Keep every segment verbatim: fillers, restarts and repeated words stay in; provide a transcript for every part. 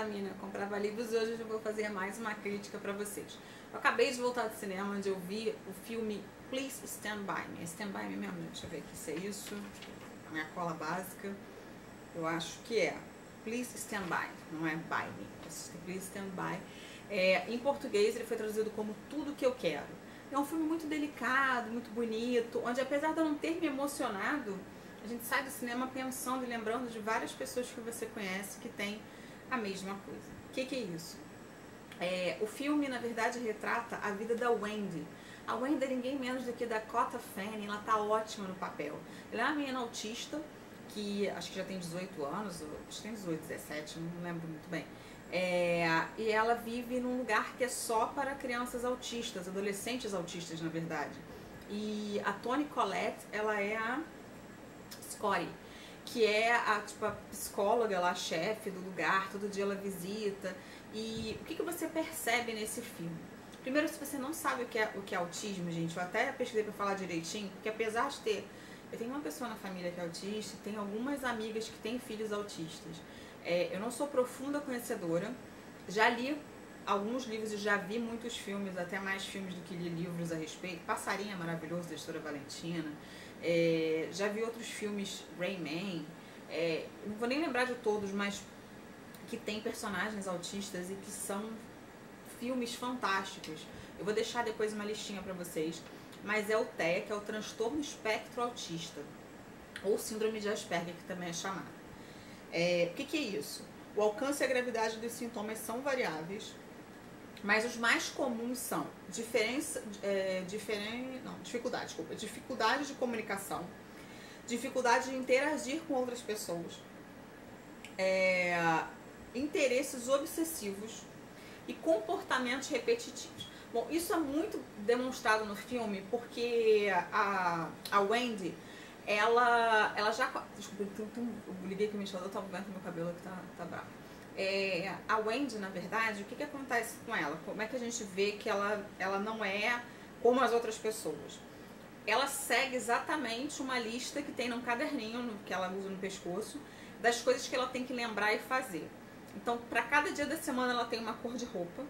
vitamina, eu comprava livros e hoje eu vou fazer mais uma crítica pra vocês. Eu acabei de voltar do cinema, onde eu vi o filme Please Stand By Me. Stand By Me mesmo, deixa eu ver aqui se é isso. A minha cola básica, eu acho que é Please Stand By, não é By Me. Please Stand By. É, em português ele foi traduzido como Tudo Que Eu Quero. É um filme muito delicado, muito bonito, onde apesar de eu não ter me emocionado, a gente sai do cinema pensando e lembrando de várias pessoas que você conhece que têm a mesma coisa. O que, que é isso? É, o filme, na verdade, retrata a vida da Wendy. A Wendy é ninguém menos do que Dakota Fanning, ela tá ótima no papel. Ela é uma menina autista, que acho que já tem dezoito anos, ou, acho que tem dezoito, dezessete, não lembro muito bem. É, e ela vive num lugar que é só para crianças autistas, adolescentes autistas, na verdade. E a Toni Collette, ela é a Scotty, que é a, tipo, a psicóloga, ela, a chefe do lugar, todo dia ela visita. E o que, que você percebe nesse filme? Primeiro, se você não sabe o que é, o que é autismo, gente, eu até pesquisei pra falar direitinho, porque apesar de ter... Eu tenho uma pessoa na família que é autista, tem algumas amigas que têm filhos autistas. É, eu não sou profunda conhecedora, já li alguns livros e já vi muitos filmes, até mais filmes do que li livros a respeito. Passarinho é maravilhoso, da Editora Valentina. É, já vi outros filmes, Rayman, é, não vou nem lembrar de todos, mas que tem personagens autistas e que são filmes fantásticos. Eu vou deixar depois uma listinha pra vocês, mas é o T E A, que é o transtorno espectro autista, ou síndrome de Asperger, que também é chamado. É, o que, que é isso? O alcance e a gravidade dos sintomas são variáveis, mas os mais comuns são diferença, é, diferen, não, dificuldade, desculpa, dificuldade de comunicação, dificuldade de interagir com outras pessoas, é, interesses obsessivos e comportamentos repetitivos. Bom, isso é muito demonstrado no filme porque a, a Wendy, ela, ela já... Desculpa, então, então, eu liguei que o ventilador tá vendo meu cabelo que tá, tá bravo. É, a Wendy, na verdade, o que, que acontece com ela? Como é que a gente vê que ela, ela não é como as outras pessoas? Ela segue exatamente uma lista que tem num caderninho, no, que ela usa no pescoço, das coisas que ela tem que lembrar e fazer. Então, para cada dia da semana ela tem uma cor de roupa.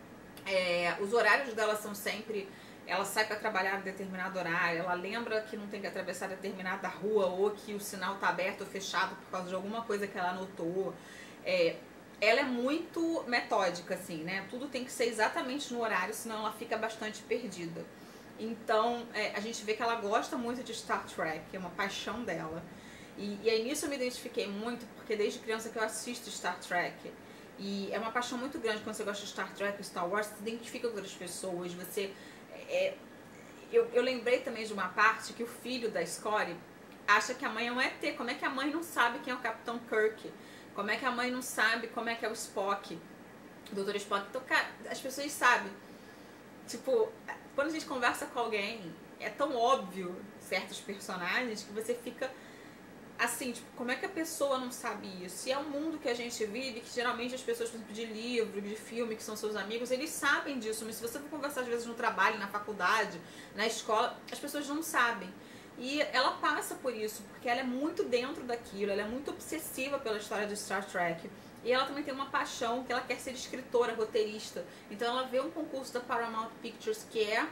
É, os horários dela são sempre... Ela sai para trabalhar em determinado horário, ela lembra que não tem que atravessar determinada rua ou que o sinal está aberto ou fechado por causa de alguma coisa que ela anotou. É, ela é muito metódica, assim, né? Tudo tem que ser exatamente no horário, senão ela fica bastante perdida. Então, é, a gente vê que ela gosta muito de Star Trek, é uma paixão dela. E, e aí nisso eu me identifiquei muito, porque desde criança que eu assisto Star Trek. E é uma paixão muito grande quando você gosta de Star Trek, Star Wars, você se identifica com outras pessoas, você... É, eu, eu lembrei também de uma parte que o filho da Scotty acha que a mãe é um E T. Como é que a mãe não sabe quem é o Capitão Kirk? Como é que a mãe não sabe como é que é o Spock, o doutor Spock? Então, cara, as pessoas sabem. Tipo, quando a gente conversa com alguém, é tão óbvio certos personagens que você fica assim, tipo, como é que a pessoa não sabe isso? E é um mundo que a gente vive, que geralmente as pessoas, por exemplo, de livro, de filme, que são seus amigos, eles sabem disso, mas se você for conversar às vezes no trabalho, na faculdade, na escola, as pessoas não sabem. E ela passa por isso, porque ela é muito dentro daquilo, ela é muito obsessiva pela história de Star Trek. E ela também tem uma paixão, que ela quer ser escritora, roteirista. Então ela vê um concurso da Paramount Pictures, que é,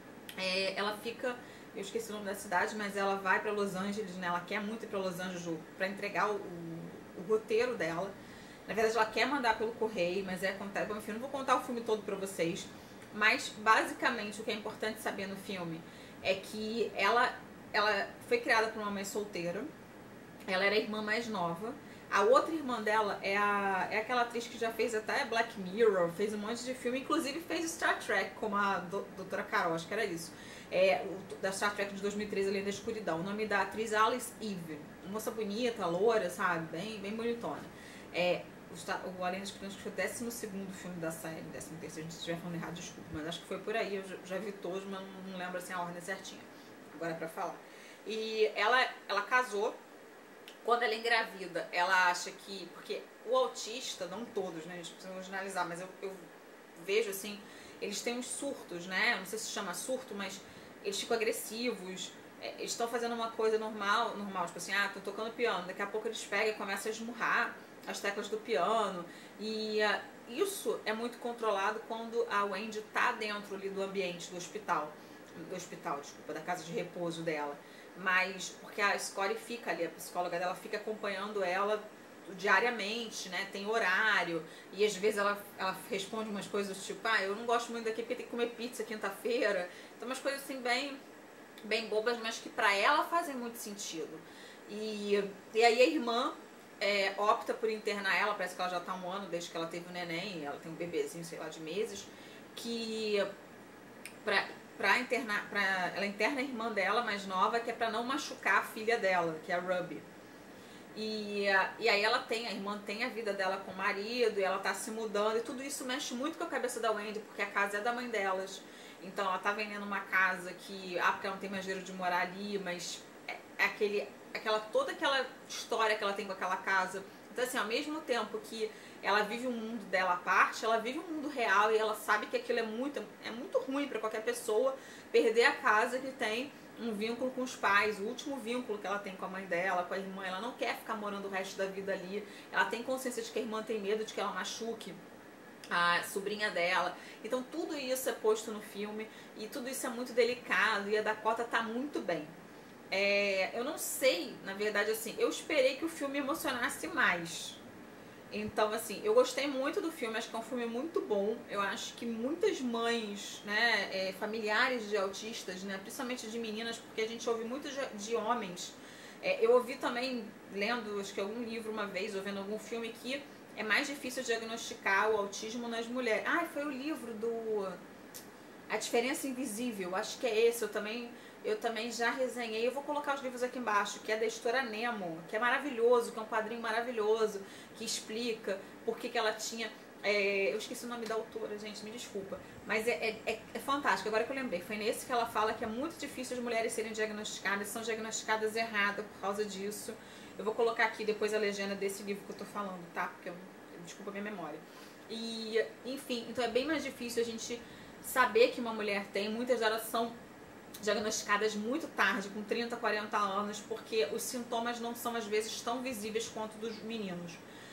é ela fica... Eu esqueci o nome da cidade, mas ela vai pra Los Angeles, né? Ela quer muito ir pra Los Angeles pra entregar o, o, o roteiro dela. Na verdade, ela quer mandar pelo correio, mas é contar... Bom, enfim, não vou contar o filme todo pra vocês. Mas, basicamente, o que é importante saber no filme é que ela, ela foi criada por uma mãe solteira. Ela era a irmã mais nova. A outra irmã dela é, a, é aquela atriz que já fez até Black Mirror, fez um monte de filme, inclusive fez Star Trek, como a do, doutora Carol, acho que era isso. É, o, da Star Trek de dois mil e treze, Além da Escuridão. O nome da atriz é Alice Eve, moça bonita, loura, sabe, bem, bem bonitona. É, o, o Além da Escuridão acho que foi o décimo segundo filme da série, décimo terceiro, se estiver falando errado, desculpa, mas acho que foi por aí, eu já, já vi todos, mas não, não lembro assim a ordem certinha, agora é pra falar. E ela, ela casou. Quando ela é engravida, ela acha que... Porque o autista, não todos, né? A gente precisa generalizar, mas eu, eu vejo assim... Eles têm uns surtos, né? Não sei se chama surto, mas eles ficam agressivos. É, eles estão fazendo uma coisa normal, normal, tipo assim, ah, tô tocando piano. Daqui a pouco eles pegam e começam a esmurrar. as teclas do piano. E uh, isso é muito controlado quando a Wendy tá dentro ali do ambiente do hospital. Do hospital, desculpa, da casa de repouso dela. Mas porque a Scotty fica ali, a psicóloga dela fica acompanhando ela diariamente, né? Tem horário. E às vezes ela, ela responde umas coisas tipo, ah, eu não gosto muito daqui porque tem que comer pizza quinta-feira. Então umas coisas assim bem, bem bobas, mas que pra ela fazem muito sentido. E, e aí a irmã é, opta por internar ela, parece que ela já tá há um ano desde que ela teve o neném, ela tem um bebezinho, sei lá, de meses, que pra, pra internar, pra, ela interna a irmã dela mais nova, que é pra não machucar a filha dela, que é a Ruby. E, e aí ela tem, a irmã tem a vida dela com o marido, e ela tá se mudando, e tudo isso mexe muito com a cabeça da Wendy, porque a casa é da mãe delas. Então ela tá vendendo uma casa que, ah, porque ela não tem mais dinheiro de morar ali, mas é, é aquele, aquela, toda aquela história que ela tem com aquela casa. Então assim, ao mesmo tempo que ela vive um mundo dela à parte, ela vive um mundo real e ela sabe que aquilo é muito, é muito ruim pra qualquer pessoa perder a casa que tem um vínculo com os pais, o último vínculo que ela tem com a mãe dela, com a irmã. Ela não quer ficar morando o resto da vida ali. Ela tem consciência de que a irmã tem medo de que ela machuque a sobrinha dela. Então tudo isso é posto no filme e tudo isso é muito delicado e a Dakota tá muito bem. É, eu não sei, na verdade, assim, eu esperei que o filme emocionasse mais. Então, assim, eu gostei muito do filme, acho que é um filme muito bom. Eu acho que muitas mães, né, é, familiares de autistas, né, principalmente de meninas, porque a gente ouve muito de, de homens. É, eu ouvi também, lendo, acho que algum livro uma vez, ou vendo algum filme, que é mais difícil diagnosticar o autismo nas mulheres. Ah, foi o livro do A Diferença Invisível, acho que é esse, eu também... Eu também já resenhei, eu vou colocar os livros aqui embaixo, que é da editora Nemo, que é maravilhoso, que é um quadrinho maravilhoso, que explica por que, que ela tinha... É, eu esqueci o nome da autora, gente, me desculpa. Mas é, é, é fantástico, agora que eu lembrei. Foi nesse que ela fala que é muito difícil as mulheres serem diagnosticadas, são diagnosticadas erradas por causa disso. Eu vou colocar aqui depois a legenda desse livro que eu tô falando, tá? Porque eu, desculpa a minha memória. E, enfim, então é bem mais difícil a gente saber que uma mulher tem. Muitas delas são diagnosticadas muito tarde, com trinta, quarenta anos, porque os sintomas não são às vezes tão visíveis quanto dos meninos.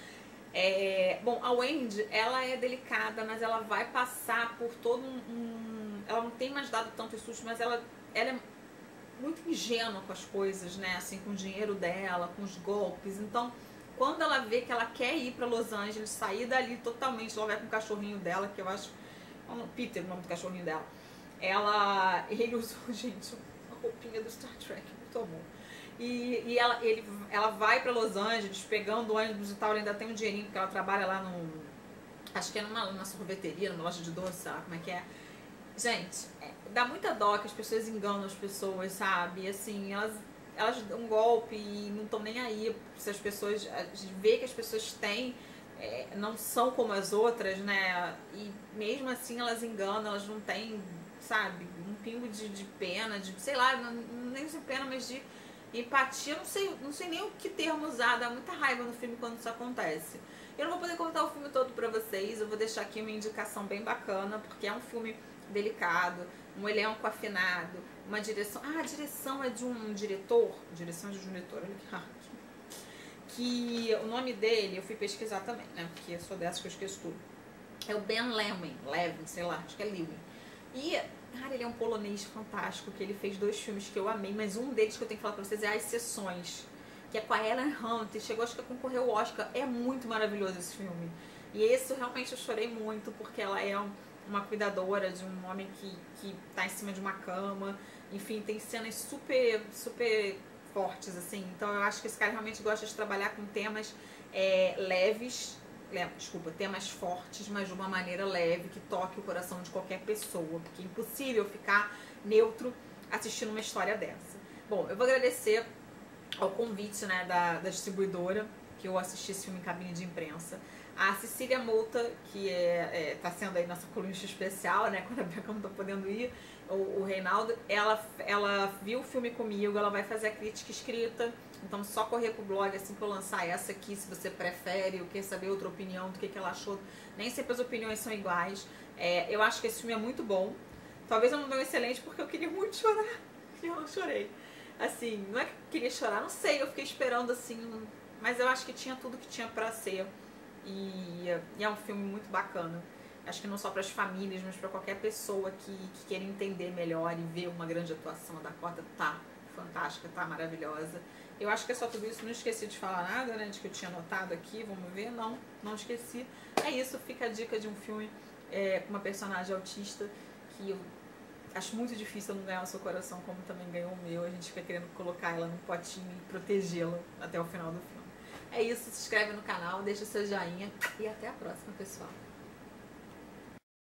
É, bom, a Wendy, ela é delicada, mas ela vai passar por todo um... um ela não tem mais dado tantos sustos, mas ela, ela é muito ingênua com as coisas, né? Assim, com o dinheiro dela, com os golpes. Então, quando ela vê que ela quer ir pra Los Angeles, sair dali totalmente, ela vai com o cachorrinho dela, que eu acho... Peter, o nome do cachorrinho dela. Ela, ele usou, gente, uma roupinha do Star Trek, muito amor. E, e ela, ele, ela vai pra Los Angeles, pegando o ônibus e tal, ela ainda tem um dinheirinho, porque ela trabalha lá no... Acho que é numa, numa sorveteria, numa loja de doce, sabe como é que é? Gente, é, dá muita dó que as pessoas enganam as pessoas, sabe? Assim, elas, elas dão um golpe e não estão nem aí se as pessoas... A gente vê que as pessoas têm... É, não são como as outras, né? E mesmo assim elas enganam, elas não têm... sabe, um pingo de, de pena, de, sei lá, não, nem de pena, mas de empatia, não sei, não sei nem o que termo usar, dá muita raiva no filme quando isso acontece. Eu não vou poder contar o filme todo pra vocês, eu vou deixar aqui uma indicação bem bacana, porque é um filme delicado, um elenco afinado, uma direção, ah, a direção é de um diretor, direção é de um diretor, olha que raro, que o nome dele, eu fui pesquisar também, né, porque eu sou dessas que eu esqueço tudo, é o Ben Levin, Levin, sei lá, acho que é Levin. E, cara, ele é um polonês fantástico, que ele fez dois filmes que eu amei, mas um deles que eu tenho que falar pra vocês é As Sessões, que é com a Ellen Hunt, chegou, acho que a concorrer ao Oscar, é muito maravilhoso esse filme. E esse, realmente, eu chorei muito, porque ela é uma cuidadora de um homem que, que tá em cima de uma cama, enfim, tem cenas super, super fortes, assim, então eu acho que esse cara realmente gosta de trabalhar com temas é, leves, desculpa, temas fortes, mas de uma maneira leve, que toque o coração de qualquer pessoa, porque é impossível ficar neutro assistindo uma história dessa. Bom, eu vou agradecer ao convite, né, da, da distribuidora, que eu assisti esse filme em cabine de imprensa, a Cecília Mouta, que é, é, tá sendo aí nossa colunista especial, né, quando a Beca não tá podendo ir, o, o Reinaldo, ela, ela viu o filme comigo, ela vai fazer a crítica escrita. Então, só correr pro blog assim que eu lançar essa aqui, se você prefere ou quer saber outra opinião do que, que ela achou. Nem sempre as opiniões são iguais. É, eu acho que esse filme é muito bom. Talvez eu não dê um excelente porque eu queria muito chorar. E eu não chorei. Assim, não é que eu queria chorar, não sei. Eu fiquei esperando, assim, um, mas eu acho que tinha tudo que tinha pra ser. E, e é um filme muito bacana. Acho que não só para as famílias, mas para qualquer pessoa que, que queira entender melhor e ver uma grande atuação. A Dakota tá fantástica, tá maravilhosa. Eu acho que é só tudo isso. Não esqueci de falar nada, né? De que eu tinha anotado aqui. Vamos ver. Não, não esqueci. É isso. Fica a dica de um filme é, com uma personagem autista que eu acho muito difícil não ganhar o seu coração, como também ganhou o meu. A gente fica querendo colocar ela num potinho e protegê-la até o final do filme. É isso. Se inscreve no canal, deixa o seu joinha e até a próxima, pessoal.